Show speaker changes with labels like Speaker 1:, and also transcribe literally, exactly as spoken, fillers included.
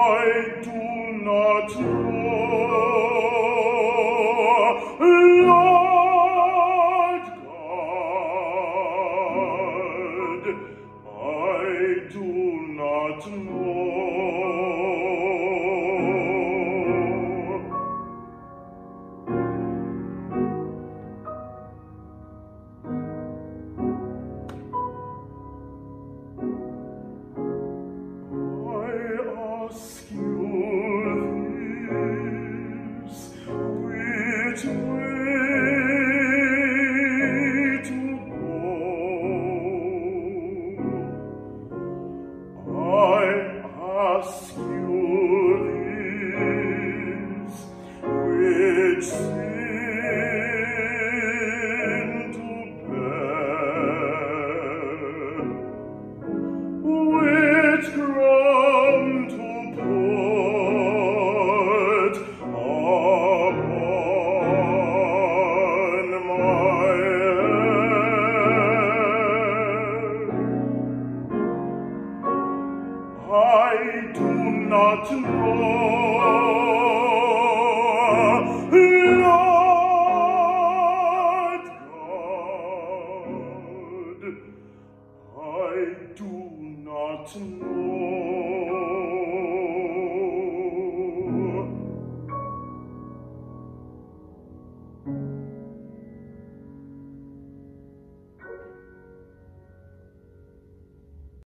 Speaker 1: do not know, Lord God, I do not know. Ask you this, which way to go? I ask you this, which sin to bear, which crown to put upon my head. I do not know.